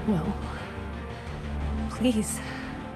No. Please.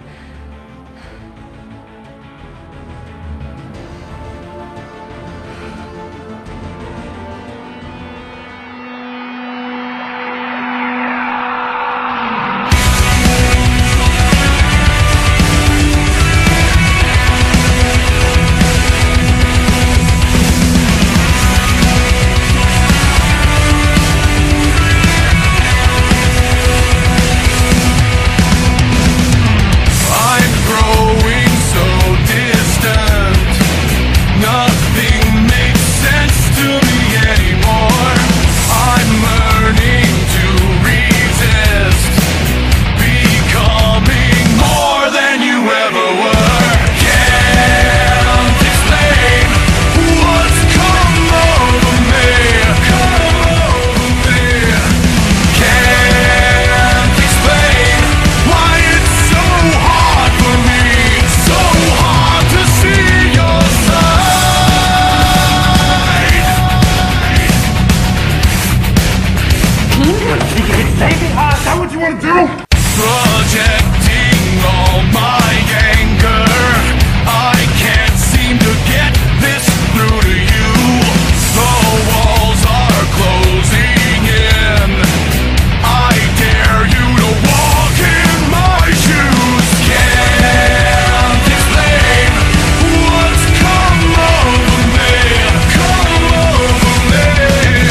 Projecting all my anger, I can't seem to get this through to you. The walls are closing in. I dare you to walk in my shoes. Can't explain what's come over me. Come over me.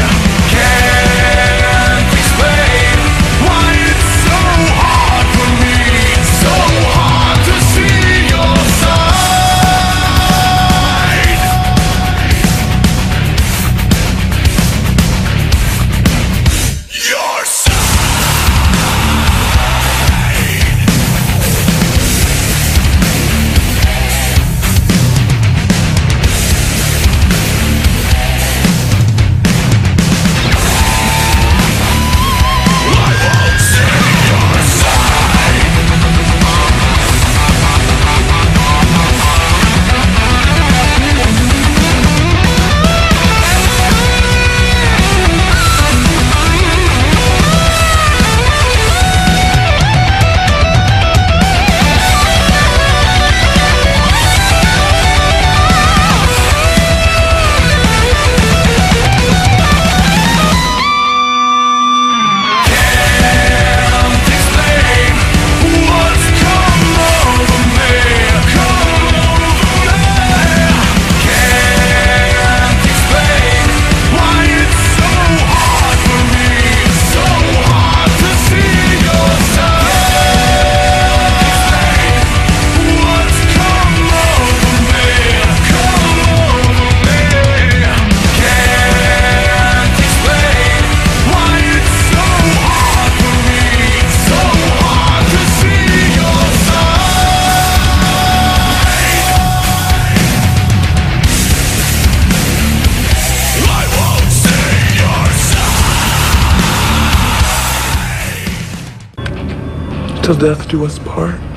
Can't explain why it's so hard for me. So hard to see your side. Your side. I won't see your side. Can't explain what's come over me. Come over me. Can't explain why it's so hard for me. So hard to see your side. What's come over me. Come over me. Can't explain why it's so hard for me. So hard to see your side. I won't see your side. Till death do us part.